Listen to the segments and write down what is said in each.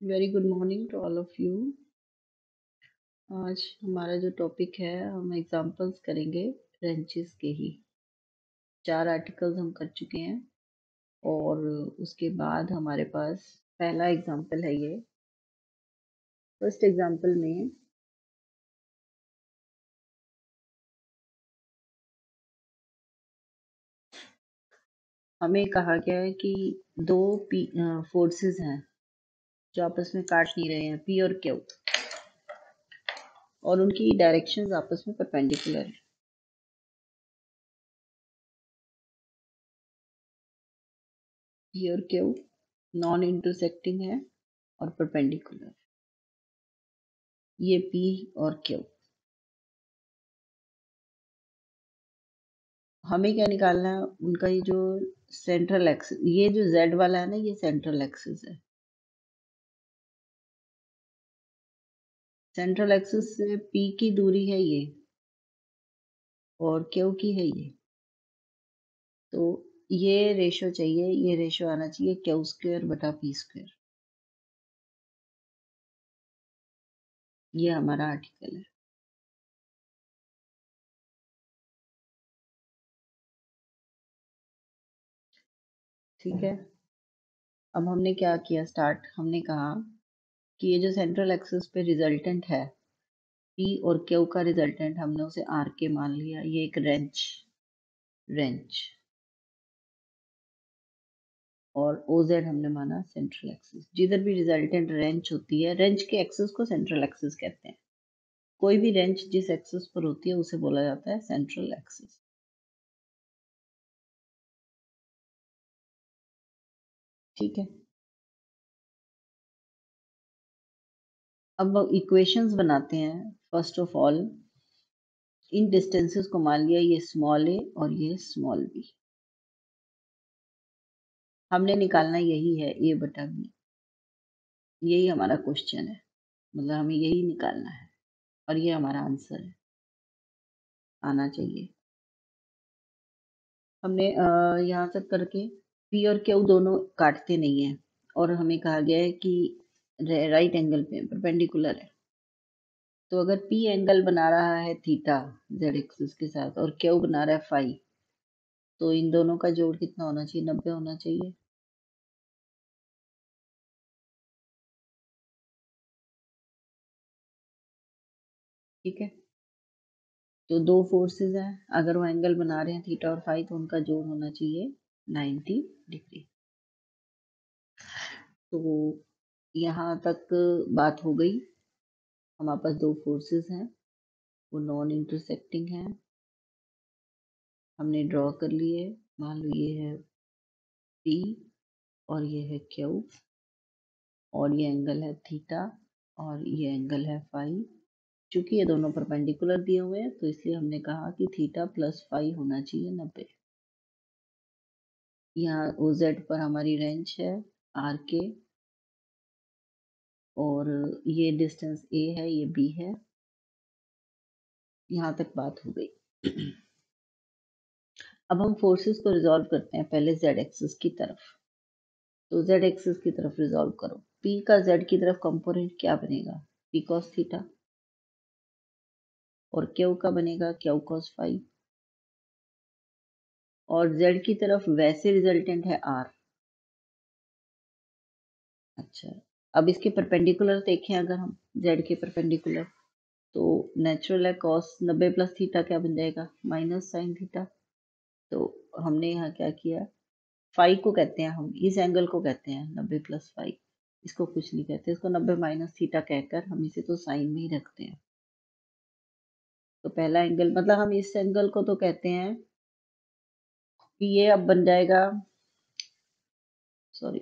Very good morning to all of you. आज हमारा जो टॉपिक है हम एग्जांपल्स करेंगे रेंचेस के ही। 4 आर्टिकल्स हम कर चुके हैं और उसके बाद हमारे पास पहला एग्जांपल है ये। फर्स्ट एग्जांपल में हमें कहा गया है कि दो फोर्सेस हैं जो आपस में काट नहीं रहे हैं, पी और क्यू, और उनकी डायरेक्शंस आपस में परपेंडिकुलर है। पी और क्यू नॉन इंटरसेक्टिंग है और परपेंडिकुलर। ये पी और क्यू। हमें क्या निकालना है, उनका ये जो सेंट्रल एक्सिस, ये जो z वाला है ना, ये सेंट्रल एक्सिस है। सेंट्रल एक्सिस से p की दूरी है ये और q की है ये। तो ये रेशो चाहिए, ये रेशो आना चाहिए क्यू स्क्वायर बटा पी स्क्वायर। ये हमारा आर्टिकल है। ठीक है, अब हमने क्या किया स्टार्ट, हमने कहा कि ये जो सेंट्रल एक्सिस पे रिजल्टेंट है p और q का रिजल्टेंट, हमने उसे r के मान लिया। ये एक रेंच और OZ हमने माना सेंट्रल एक्सिस। जिधर भी रिजल्टेंट रेंच होती है, रेंच के एक्सिस को सेंट्रल एक्सिस कहते हैं। कोई भी रेंच जिस एक्सिस पर होती है उसे बोला जाता है सेंट्रल एक्सिस। ठीक है, अब इक्वेशंस बनाते हैं। फर्स्ट ऑफ ऑल इन डिस्टेंसेस को मान लिया, ये स्मॉल a और ये स्मॉल b। हमने निकालना यही है a बटा b। यही हमारा क्वेश्चन है, मतलब हमें यही निकालना है और ये हमारा आंसर है, आना चाहिए। हमने यहाँ तक करके पी और क्यू दोनों काटते नहीं है और हमें कहा गया है कि राइट एंगल पे परपेंडिकुलर है। तो अगर पी एंगल बना रहा है थीटा जेड एक्सिस के साथ और क्यू बना रहा है फाई, तो इन दोनों का जोड़ कितना होना चाहिए? 90 होना चाहिए। ठीक है, तो दो फोर्सेस हैं, अगर वो एंगल बना रहे हैं थीटा और फाई, तो उनका जोड़ होना चाहिए 90 डिग्री। तो यहाँ तक बात हो गई। हमारे पास दो फोर्सेस हैं, वो नॉन इंटरसेक्टिंग हैं, हमने ड्रॉ कर लिए। मान लो ये है P और ये है Q और ये एंगल है थीटा और ये एंगल है फाई। चूंकि ये दोनों परपेंडिकुलर दिए हुए हैं तो इसलिए हमने कहा कि थीटा प्लस फाई होना चाहिए 90। यहाँ OZ पर हमारी रेंज है R के और ये डिस्टेंस A है, ये B है। यहाँ तक बात हो गई। अब हम फोर्सेस को रिजॉल्व करते हैं, पहले Z एक्सिस की तरफ। तो Z एक्सिस की तरफ रिजॉल्व करो। P का Z की तरफ कंपोनेंट क्या बनेगा? P cos theta. और Q का बनेगा Q cos फाई। और Z की तरफ वैसे रिजल्टेंट है R। अच्छा, अब इसके परपेंडिकुलर देखें, अगर हम Z के परपेंडिकुलर, तो नेचुरल है cos 90 प्लस थीटा क्या बन जाएगा? Minus sine theta. तो हमने यहाँ क्या किया, फाई को कहते हैं हम, इस एंगल को कहते हैं 90 प्लस फाई। इसको कुछ नहीं कहते, इसको 90 माइनस थीटा कहकर हम इसे तो साइन में ही रखते हैं। तो पहला एंगल, मतलब हम इस एंगल को तो कहते हैं कि ये अब बन जाएगा, सॉरी,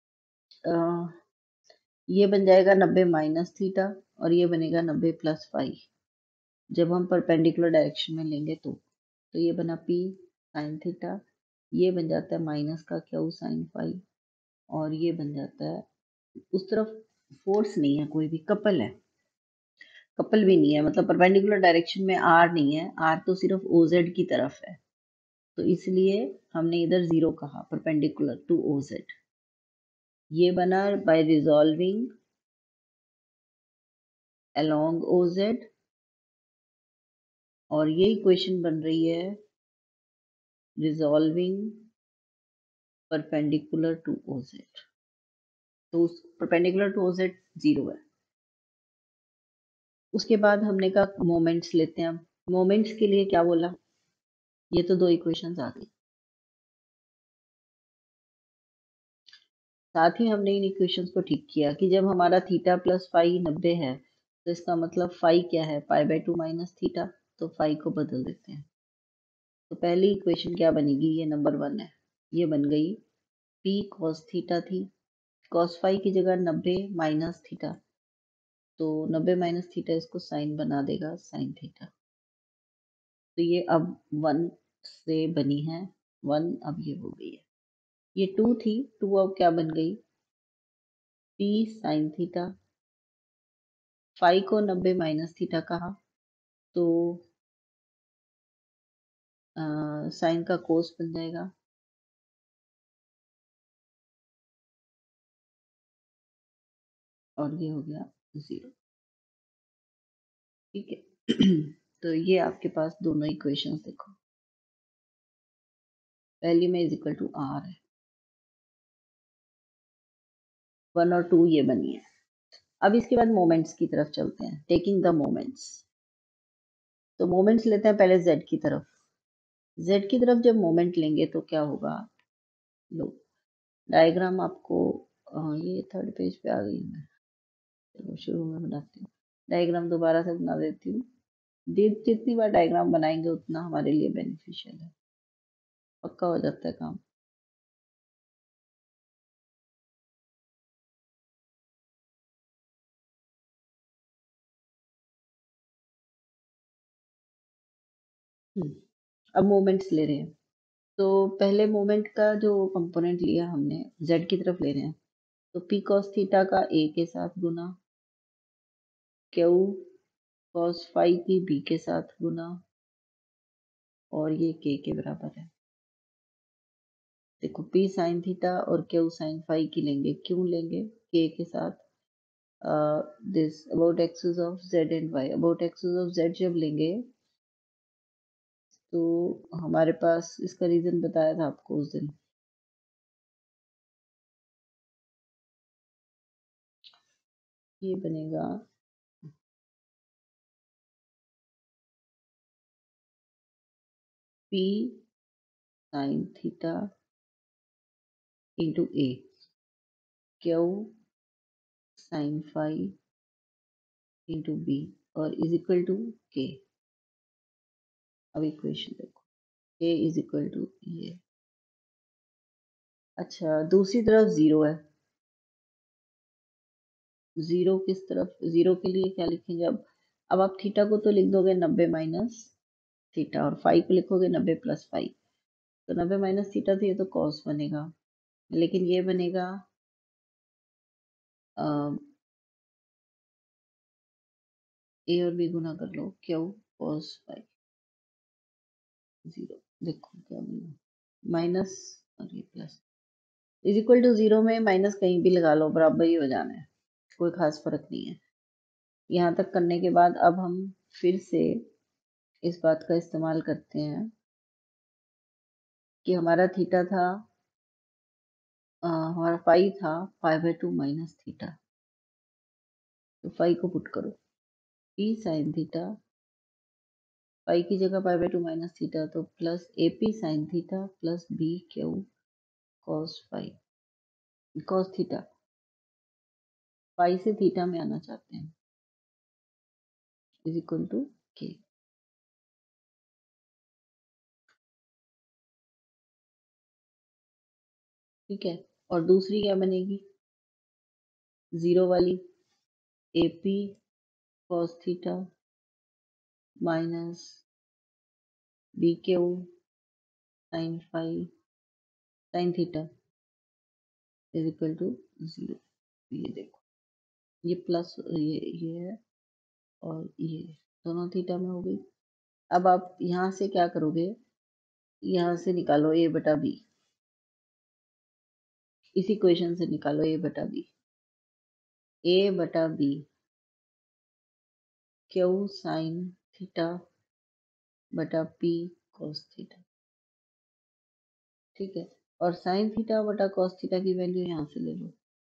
ये बन जाएगा 90 माइनस थीटा और ये बनेगा 90 प्लस फाई। जब हम परपेंडिकुलर डायरेक्शन में लेंगे तो ये बना P साइन थीटा, ये बन जाता है माइनस का Q साइन फाई और ये बन जाता है, उस तरफ फोर्स नहीं है, कोई भी कपल है, कपल भी नहीं है, मतलब परपेंडिकुलर डायरेक्शन में R नहीं है, R तो सिर्फ OZ की तरफ है। तो इसलिए हमने इधर जीरो कहा, परपेंडिकुलर टू OZ। ये बना बाय रिजॉल्विंग along OZ, और ये इक्वेशन बन रही है resolving perpendicular to OZ। तो perpendicular to OZ 0 है। उसके बाद हमने कहा मोमेंट्स लेते हैं। अब मोमेंट्स के लिए क्या बोला, ये तो दो इक्वेशंस आ गई। साथ ही हमने इन इक्वेशंस को ठीक किया कि जब हमारा थीटा प्लस फाई 90 है तो इसका मतलब फाई क्या है, पाई बाय 2 माइनस थीटा। तो फाई को बदल देते हैं। तो पहली इक्वेशन क्या बनेगी, ये नंबर 1 है, ये बन गई पी कॉस थीटा थी, कॉस फाई की जगह 90 माइनस थीटा, तो 90 माइनस थीटा इसको साइन बना देगा साइन थीटा। तो ये अब 1 से बनी है, 1 अब ये हो गई है। ये 2 थी, 2 अब क्या बन गई, पी साइन थीटा। फाई को 90 माइनस थीटा कहा तो साइन का कोस बन जाएगा, और ये हो गया 0। ठीक है। तो ये आपके पास दोनों इक्वेशंस देखो, पहली में इज इक्वल टू आर है, 1 और 2 ये बनी है। अब इसके बाद मोमेंट्स की तरफ चलते हैं, टेकिंग द मोमेंट्स। तो मोमेंट्स लेते हैं पहले जेड की तरफ। जेड की तरफ जब मोमेंट लेंगे तो क्या होगा, लो डायग्राम आपको ये थर्ड पेज पे आ गई मैं, चलो शुरू में बनाती हूँ, डायग्राम दोबारा से बना देती हूँ। जितनी बार डायग्राम बनाएंगे उतना हमारे लिए बेनिफिशियल है, पक्का हो जाता है काम। अब मोमेंट्स ले रहे हैं, तो पहले मोमेंट का जो कंपोनेंट लिया हमने जेड की तरफ ले रहे हैं, तो पी कॉस थीटा का ए के साथ गुना, क्यू कॉस फाई की बी के साथ गुना, और ये के बराबर है। देखो पी साइन थीटा और क्यू साइन फाई की लेंगे, क्यों लेंगे, के साथ this about axis of Z and Y, about axis of Z जब लेंगे तो हमारे पास इसका रीजन बताया था आपको उस दिन, ये बनेगा P sine theta into A, Q sine phi into B, और इज इक्वल टू के। अब इक्वेशन देखो, के इज इक्वल टू ये। अच्छा दूसरी तरफ जीरो है, जीरो किस तरफ, जीरो के लिए क्या लिखेंगे, अब आप थीटा को तो लिख दोगे 90 माइनस थीटा, और फाई को लिखोगे 90 प्लस फाई, तो 90 माइनस थीटा तो ये तो कॉस बनेगा, लेकिन ये बनेगा ए और बी गुना कर लो, क्यू कॉस फाई 0, देखो क्या बना, माइनस और ये प्लस, इज इक्वल टू 0 में माइनस कहीं भी लगा लो बराबर ही हो जाना है, कोई खास फर्क नहीं है। यहाँ तक करने के बाद अब हम फिर से इस बात का इस्तेमाल करते हैं कि हमारा थीटा था, हमारा फाई था पाई बाय 2 माइनस थीटा, तो फाई को पुट करो, पी साइन थीटा, पाई की जगह पाई बाय 2 माइनस थीटा, तो plus A P sine theta plus B Q cos phi, cos theta, pi से थीटा में आना चाहते हैं, इज इक्वल टू के। ठीक है, और दूसरी क्या बनेगी, जीरो वाली, A P cos theta minus B Q sine phi sine theta is equal to 0। ये देखो, ये प्लस ये है, और ये दोनों थीटा में हो गई। अब आप यहाँ से क्या करोगे, यहाँ से निकालो ए बटा बी, इस इक्वेशन से निकालो ए बटा बी, ए बटा बी क्यू साइन थीटा बटा पी कॉस थीटा। ठीक है, और साइन थीटा बटा कॉस थीटा की वैल्यू यहाँ से ले लो।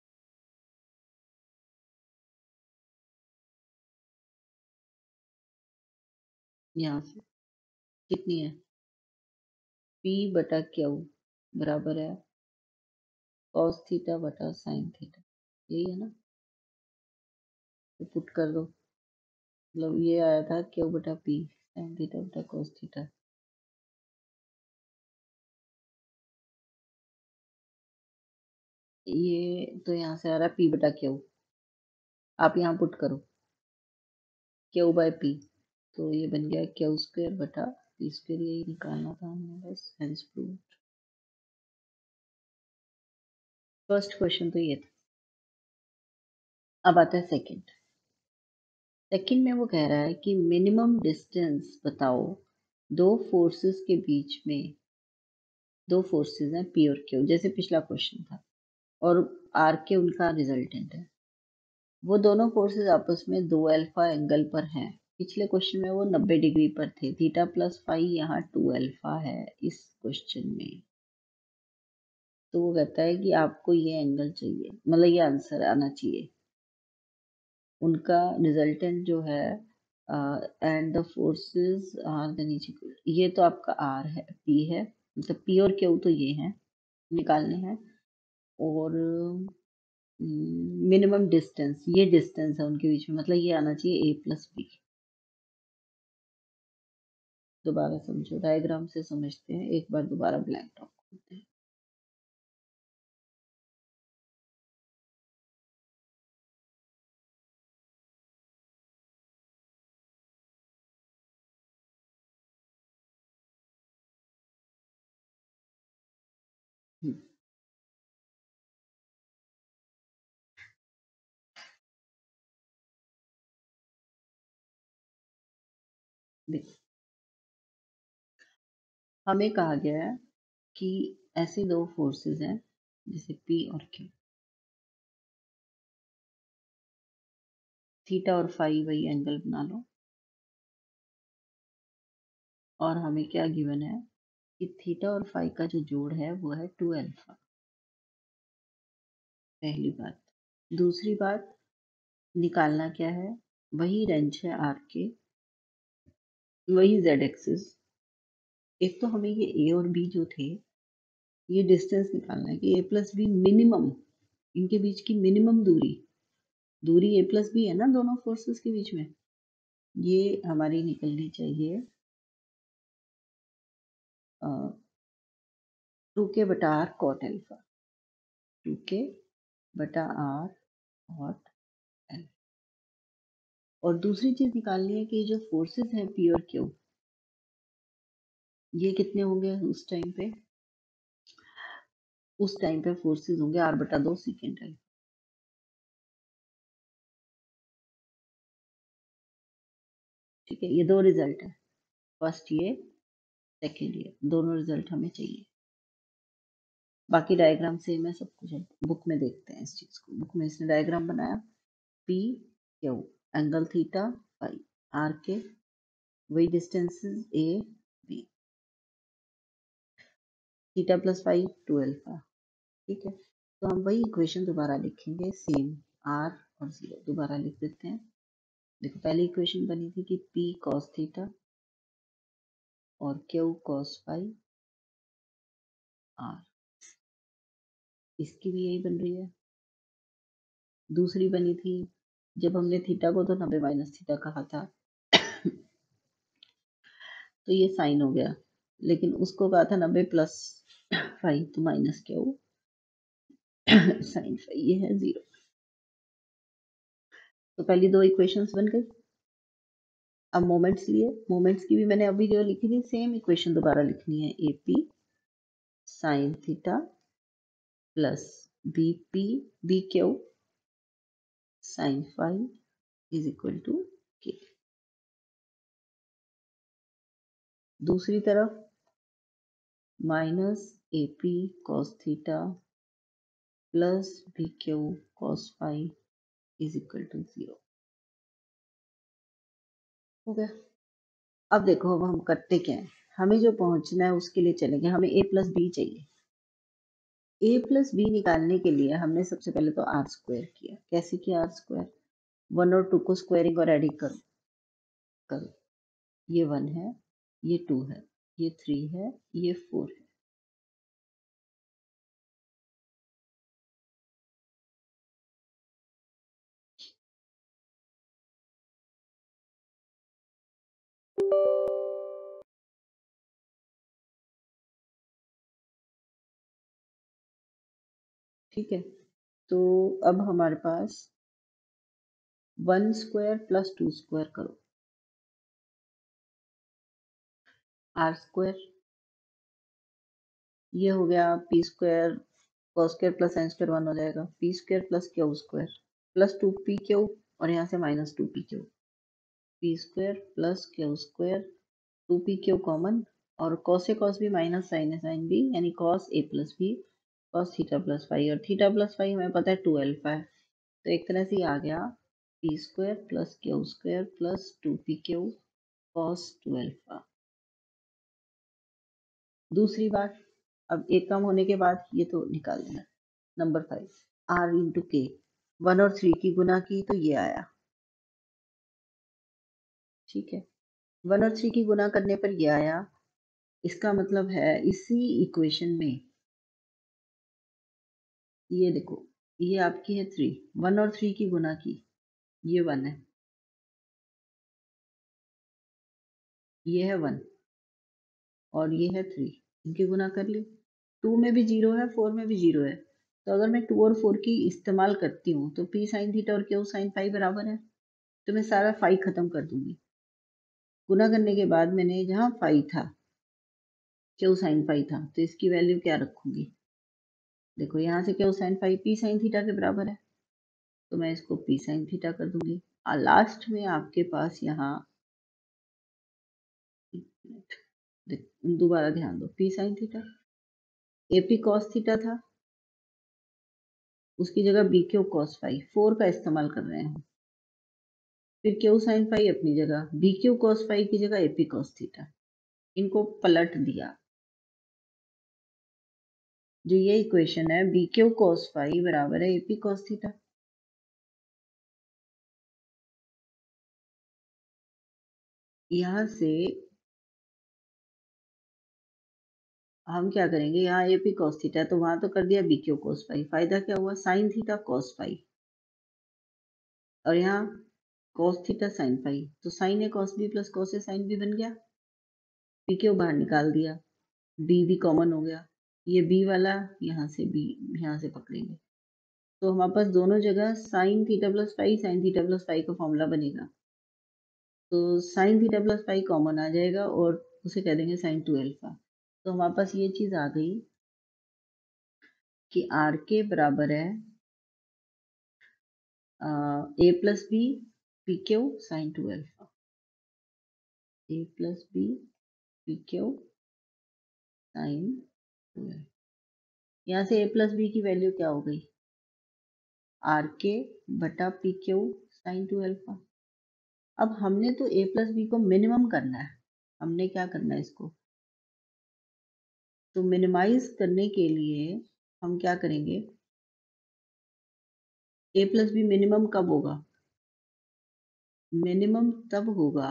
यहाँ से कितनी है, पी बटा क्यू बराबर है कॉस थीटा बटा साइन थीटा, यही है ना। तो पुट कर दो, मतलब ये आया था क्यू बटा पी साइन थीटा बटा कॉस थीटा। ये तो यहाँ से आ रहा है पी बटा क्यू, आप यहाँ पुट करो क्यू बाय पी, तो ये बन गया क्यू स्क्वायर बटा पी स्क्वायर, यही निकालना था हमें बस, हेंस प्रूव्ड। फर्स्ट क्वेश्चन तो ये था। अब आता है सेकंड। सेकंड में वो कह रहा है कि मिनिमम डिस्टेंस बताओ दो फोर्सेस के बीच में। दो फोर्सेस हैं पी और क्यू, जैसे पिछला क्वेश्चन था, और आर के उनका रिजल्टेंट है। वो दोनों फोर्सेस आपस में दो अल्फा एंगल पर हैं। पिछले क्वेश्चन में वो 90 डिग्री पर थे, थीटा प्लस फाई यहाँ 2 अल्फा है इस क्वेश्चन में। तो वो कहता है कि आपको ये एंगल चाहिए, मतलब ये आंसर आना चाहिए। उनका रिजल्टेंट जो है and the forces are the नीचे, ये तो आपका आर है, पी है, मतलब पी और क्यू तो ये हैं, निकालने हैं। और मिनिमम डिस्टेंस, ये डिस्टेंस है उनके बीच में, मतलब ये आना चाहिए ए प्लस बी। दोबारा समझो, डायग्राम से समझते हैं, एक बार दोबारा ब्लैक टॉप करते हैं। हम्म, देखो, हमें कहा गया है कि ऐसे दो फोर्सेस हैं जैसे पी और क्यू, थीटा और फाई वही एंगल बना लो। और हमें क्या गिवन है कि थीटा और फाई का जो जोड़ है वो है 2 अल्फा। पहली बात। दूसरी बात, निकालना क्या है, वही रेंज है आर के, वही जेड एक्सिस। एक तो हमें ये ए और बी जो थे, ये डिस्टेंस निकालना है कि ए प्लस बी मिनिमम, इनके बीच की मिनिमम दूरी, दूरी ए प्लस बी है ना दोनों फोर्सेस के बीच में, ये हमारी निकलनी चाहिए 2k बटा आर कॉट एल्फा, 2k बटा आर कॉट एल्फा। और दूसरी चीज निकालनी है कि ये जो फोर्सेस हैं पी और क्यू, ये कितने होंगे उस टाइम पे, उस टाइम पे फोर्सेस होंगे आर बटा 2 सेकेंड एल्फा। ठीक है, ये दो रिजल्ट है, फर्स्ट ये, सेकेंड ये, दोनों रिजल्ट हमें चाहिए। बाकी डायग्राम सेम है, सब कुछ है, बुक में देखते हैं इस चीज को। बुक में इसने डायग्राम बनाया, P Q angle theta phi, R के वही distances A B, theta plus phi 2 alpha. ठीक है, तो हम वही इक्वेशन दोबारा लिखेंगे, सेम आर और जीरो दोबारा लिख देते हैं। देखो, पहली इक्वेशन बनी थी कि पी कॉस थीटा और क्यू कॉस फाई आर, इसकी भी यही बन रही है। दूसरी बनी थी जब हमने थीटा को तो 90 माइनस थीटा कहा था, तो ये साइन हो गया, लेकिन उसको कहा था 90 प्लस फाइव, तो माइनस क्या हो साइन फाइव, ये है जीरो। तो पहली दो इक्वेशंस बन गई। अब मोमेंट्स लिए, मोमेंट्स की भी मैंने अभी जो लिखी थी सेम इक्वेशन दोबारा लिखनी है, A P sine theta plus B P B Q sine five is equal to K. दूसरी तरफ minus A P cos theta plus B Q cos five is equal to zero. हो गया। अब देखो, अब हम करते क्या है, हमें जो पहुंचना है उसके लिए चलेंगे, हमें a प्लस बी चाहिए। a प्लस बी निकालने के लिए हमने सबसे पहले तो आर स्क्वायर किया। कैसे किया आर स्क्वायर? 1 और 2 को स्क्वायरिंग और एडिंग करो करो। ये 1 है, ये 2 है, ये 3 है, ये 4 है। ठीक है, तो अब हमारे पास 1 स्क्वायर प्लस 2 स्क्वायर करो, आर स्क्वायर। ये हो गया P square cos square plus sine square 1 हो जाएगा, P square plus Q square plus 2 P Q, और यहाँ से minus 2 P Q. P square plus Q square, 2 P Q common, और कॉस से कॉस भी माइनस साइन है साइन बी, यानी cos A plus B cos theta plus five, और theta plus five हमें पता है 2 अल्फा है, तो एक तरह से ये आ गया P square plus Q square plus 2 P Q cos 2 alpha. दूसरी बात, अब एक कम होने के बाद ये तो निकाल देना। नंबर 5, आर इंटू के, 1 और 3 की गुना की तो ये आया। ठीक है, 1 और 3 की गुना करने पर ये आया। इसका मतलब है इसी इक्वेशन में, ये देखो, ये आपकी है 3, 1 और 3 की गुना की, ये 1 है, ये है 1, और ये है 3, इनकी गुना कर ली। 2 में भी 0 है, 4 में भी 0 है, तो अगर मैं 2 और 4 की इस्तेमाल करती हूँ तो पी साइन थीटा और क्यू साइन फाई बराबर है, तो मैं सारा फाई खत्म कर दूंगी। गुना करने के बाद मैंने जहाँ फाई था, क्यू साइन फाई था, तो इसकी वैल्यू क्या रखूंगी? देखो, यहाँ से Q sine phi P sine theta के बराबर है, तो मैं इसको पी साइन थीटा कर दूंगी। और लास्ट में आपके पास यहाँ, दोबारा ध्यान दो, P sine theta AP cos theta था, उसकी जगह बी क्यू कॉस फाई 4 का इस्तेमाल कर रहे हैं। फिर क्यू साइन फाई अपनी जगह, बी क्यू कॉस फाई की जगह एपी कॉस थीटा, इनको पलट दिया। जो ये इक्वेशन है बी क्यू कॉस फाई बराबर है एपी कॉस थीटा। यहाँ से हम क्या करेंगे, यहाँ एपी कॉस थीटा तो वहां तो कर दिया बी क्यू कॉस फाई, फायदा क्या हुआ, साइन थीटा कॉस फाई, और यहाँ कॉस थीटा साइन फाई, तो sine A cos B plus cos A sine B बन गया। पी क्यू बाहर निकाल दिया, बी भी कॉमन हो गया, ये बी वाला यहाँ से बी, यहाँ से पकड़ेंगे, तो हमारे पास दोनों जगह sine theta plus phi sine theta plus phi का फॉर्मूला बनेगा। तो sine theta plus phi common आ जाएगा और उसे कह देंगे साइन 2 अल्फा। तो हमारे पास ये चीज आ गई कि आर के बराबर है A plus B P Q sine 2 alpha, A plus B P Q sine 2 alpha. यहाँ से ए प्लस बी की वैल्यू क्या हो गई, आर के बटा पी क्यू साइन 2 अल्फा। अब हमने तो ए प्लस बी को मिनिमम करना है, हमने क्या करना है इसको, तो मिनिमाइज करने के लिए हम क्या करेंगे, ए प्लस बी मिनिमम कब होगा, मिनिमम तब होगा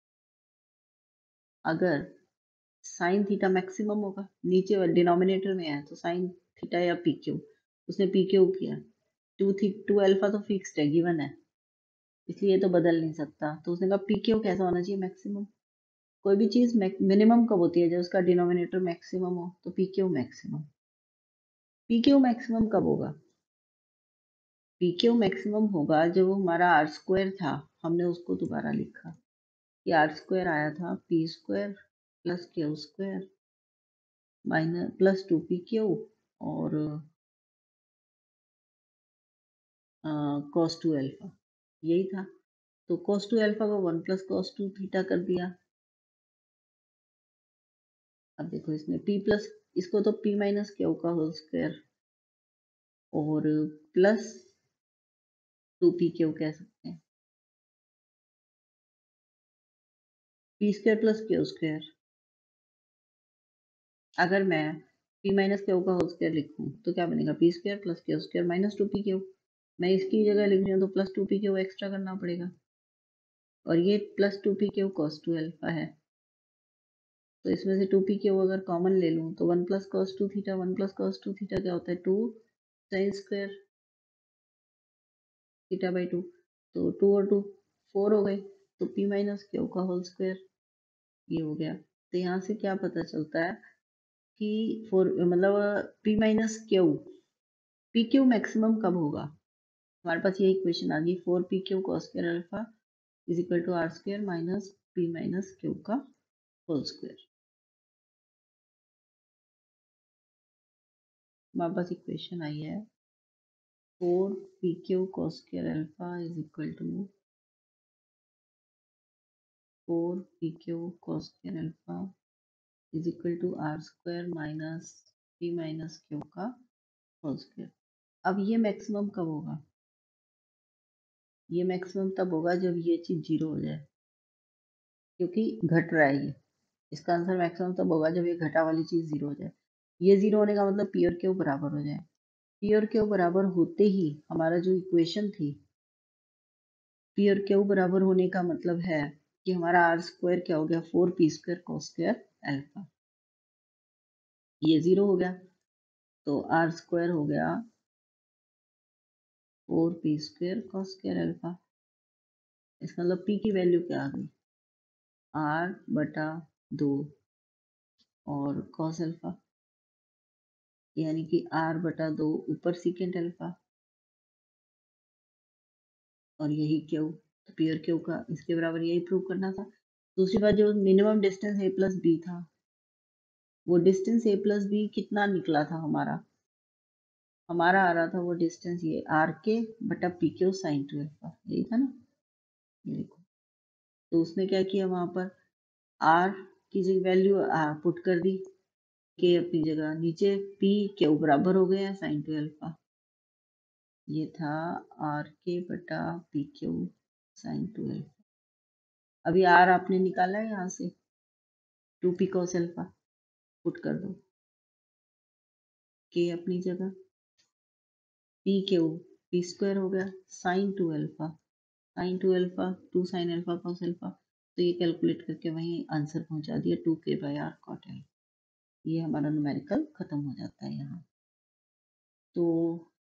अगर साइन थीटा मैक्सिमम होगा। नीचे डिनोमिनेटर में है तो साइन थीटा या पी क्यू, उसने पी क्यू किया, 2 अल्फा तो फिक्स्ड है, गिवन है, इसलिए ये तो बदल नहीं सकता, तो उसने कहा पी क्यू कैसा होना चाहिए, मैक्सिमम। कोई भी चीज मिनिमम कब होती है, जब उसका डिनोमिनेटर मैक्सिमम हो, तो P Q maximum. P Q maximum कब होगा, पी क्यू मैक्सिमम होगा जब वो हमारा आर स्क्वायर था, हमने उसको दोबारा लिखा, कि आर स्क्वायर आया था P square plus Q square minus plus 2 P Q और कॉस 2 अल्फा, यही था। तो कॉस 2 अल्फा को 1 प्लस कॉस 2 थीटा कर दिया। अब देखो इसमें पी प्लस, इसको तो पी माइनस क्यू का होल स्क्वायर और प्लस 2 पी क्यू कह सकते हैं। P square plus Q square. अगर मैं पी माइनस क्यू का होल स्क्वायर लिखूं तो क्या बनेगा, P square plus Q square minus two P Q. मैं इसकी जगह लिख रही हूँ तो plus two P Q extra करना पड़ेगा, और ये plus two P Q cos two alpha है। तो इसमें से टू पी क्यू अगर कॉमन ले लूँ तो one plus cos two theta, one plus cos two theta क्या होता है, two sine square theta by two. तो टू और टू फोर हो गए, तो पी माइनस क्यू का होल स्क्वायर ये हो गया। तो यहाँ से क्या पता चलता है कि फोर मतलब P minus Q, P Q maximum कब होगा। हमारे पास ये इक्वेशन आ गई, four P Q cos square alpha is equal to R square minus P minus Q का होल स्क्वायर। हमारे पास इक्वेशन आई है, four P Q cos square alpha is equal to four P Q cos square alpha is equal to R square minus P minus Q का whole square. अब ये maximum कब होगा, ये मैक्सिमम तब होगा जब ये चीज जीरो हो जाए, क्योंकि घट रहा है ये। इसका आंसर मैक्सिमम तब होगा जब ये घटा वाली चीज जीरो हो जाए। ये जीरो होने का मतलब पी और क्यू बराबर हो जाए। पी और क्यू बराबर होते ही हमारा जो इक्वेशन थी, पी और क्यू बराबर होने का मतलब है कि हमारा आर स्क्वायर क्या हो गया, four P square cos square alpha, ये जीरो हो गया। तो आर स्क्वायर हो गया four P square cos square alpha. इसका मतलब पी की वैल्यू क्या आ गई, आर बटा दो और कॉस अल्फा, यानी कि आर बटा दो ऊपर सीकेंट अल्फा और यही क्यू। तो पी और क्यू का इसके बराबर यही प्रूव करना था। दूसरी बात, जो minimum distance A plus B था, वो डिस्टेंस ए प्लस बी कितना निकला था हमारा, हमारा आ रहा था वो डिस्टेंस ये आर के बटा P Q sine two alpha, यही था ना। ये देखो, तो उसने क्या किया, वहां पर आर की जगह वैल्यू पुट कर दी, के अपनी जगह, नीचे पी क्यू बराबर हो गया साइन टू अल्फा। ये था आर के बटा P Q sine two alpha. अभी आर आपने निकाला है यहाँ से, two P cos alpha put कर दो, के अपनी जगह, पी क्यू पी स्क्वायर हो गया sine two alpha, sine two alpha two sine alpha cos alpha. तो ये कैलकुलेट करके वहीं आंसर पहुंचा दिया, टू के बाई आर कॉट अल्फा। ये हमारा न्यूमेरिकल खत्म हो जाता है यहाँ। तो